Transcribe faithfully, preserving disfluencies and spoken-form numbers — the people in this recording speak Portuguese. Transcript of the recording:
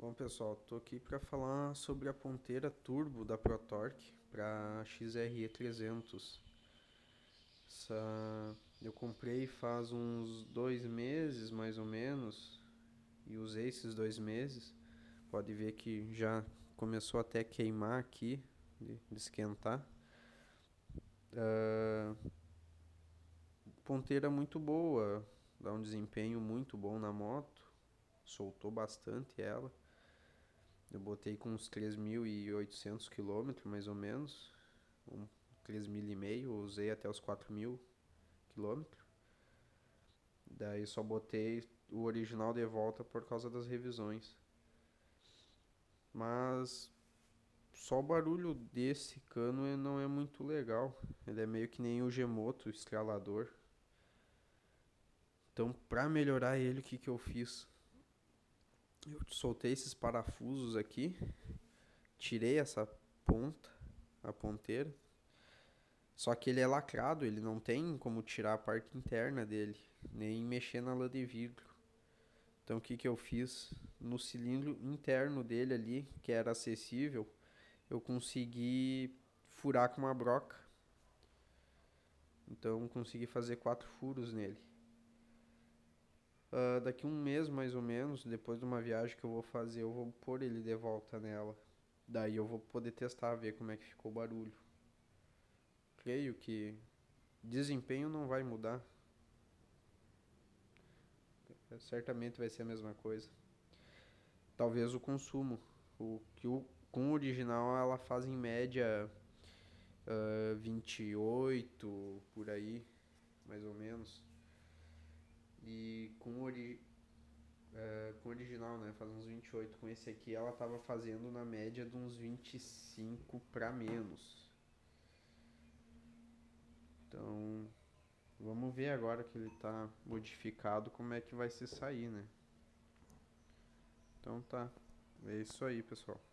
Bom pessoal, tô aqui para falar sobre a ponteira turbo da ProTorque para X R E trezentos. Essa eu comprei faz uns dois meses mais ou menos e usei esses dois meses. Pode ver que já começou até a queimar aqui, de, de esquentar. Uh, ponteira muito boa, dá um desempenho muito bom na moto, soltou bastante ela. Eu botei com uns três mil e oitocentos quilômetros, mais ou menos. Um, três mil e meio, usei até os quatro mil quilômetros. Daí só botei o original de volta por causa das revisões. Mas só o barulho desse cano não é muito legal. Ele é meio que nem o Gemoto, o estralador. Então, pra melhorar ele, o que, que eu fiz? Eu soltei esses parafusos aqui, tirei essa ponta, a ponteira. Só que ele é lacrado, ele não tem como tirar a parte interna dele, nem mexer na lã de vidro. Então o que que eu fiz? No cilindro interno dele ali, que era acessível, eu consegui furar com uma broca. Então consegui fazer quatro furos nele. Uh, daqui um mês mais ou menos, depois de uma viagem que eu vou fazer, eu vou pôr ele de volta nela. Daí eu vou poder testar, ver como é que ficou o barulho. Creio que desempenho não vai mudar. Certamente vai ser a mesma coisa. Talvez o consumo. O que o, com o original ela faz em média uh, vinte e oito por aí, mais ou menos. E com o ori, uh, com o original, né, faz uns vinte e oito. Com esse aqui ela tava fazendo na média de uns vinte e cinco para menos. Então, vamos ver agora que ele tá modificado como é que vai se sair, né? Então tá. É isso aí, pessoal.